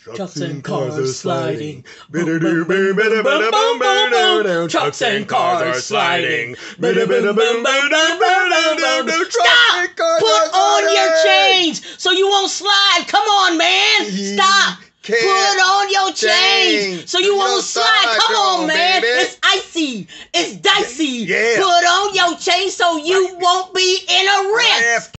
Trucks and cars are sliding. Trucks and cars are sliding. Stop! Put on your chains so you won't slide. Come on, man. Stop. Put on your chains so you won't slide. Come on, man. It's icy. It's dicey. Put on your chains so you won't be in a wreck.